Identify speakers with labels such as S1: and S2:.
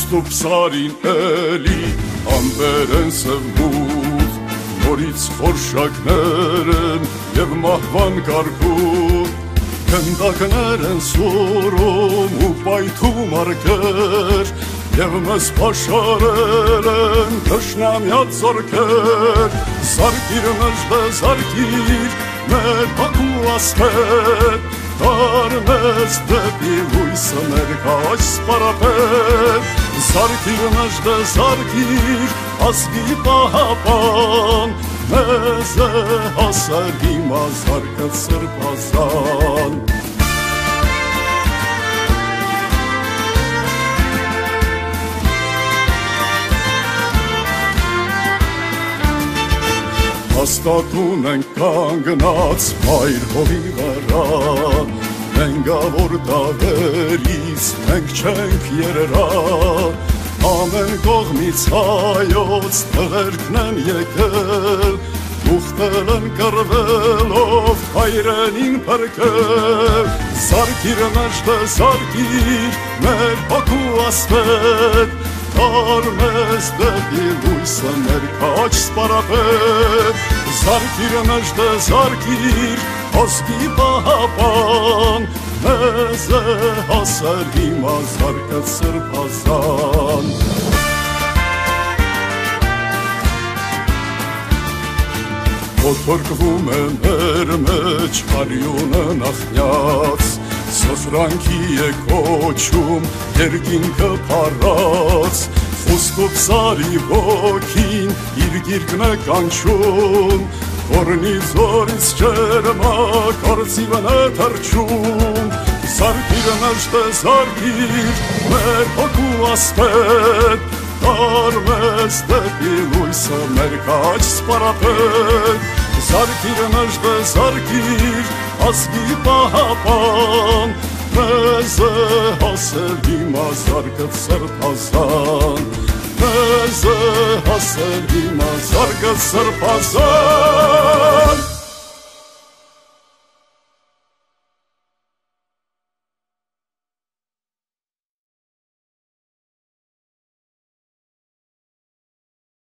S1: Ստուպսարին էլի ամբեր են սվմուղ, նորից խորշակներ են և մահվան կարգուղ, գնդակներ են սուրում ու պայթում արկեր, և մեզ պաշարել են թշնամյաց զորքեր, զարկիր մեջդե զարկիր, մեր Բաքու ասպետ, տար մեզ դեպի լույսը ներկայ սպարապետ, զարկիր մեջդե զարկիր, ազգի պահապան, մեզ է հասել հիմա զարկը սրբազան։ Հաստատուն ենք կանգնած մայր հողի վրա, մենգավոր դավերից մենք չենք երերա, ամեն կողմից հայոց տղերքն են եկել, ուխտել են կռվելով հայրենին փրկել, զարկիր մեջդե զարկիր, մեր Բաքու ասպետ, տար մեզ դեպի լույսը ներկայ սպարապետ, զարկիր մեջդե զարկիր, ազգի պահապան, մեզ է հասել հիմա զարկը սրբազան։ Ոտորկվում է մեր մեջ արյունը նախնյաց, սոսրանքի է կոչում երկինքը փառած, Ստուպսարի ոգին իր գիրկն է կանչում, Կորնից որից ջերմակ արծիվն է թռչում, զարկիր մեջդե զարկիր, մեր Բաքու ասպետ, տար մեզ դեպի լույսը ներկայ սպարապետ, զարկիր մեջդե զարկիր, ազգի պահապան, մեզ է հասել հիմա զարկը սրբազան, մեզ է հասել հիմա զարկը սրբազան։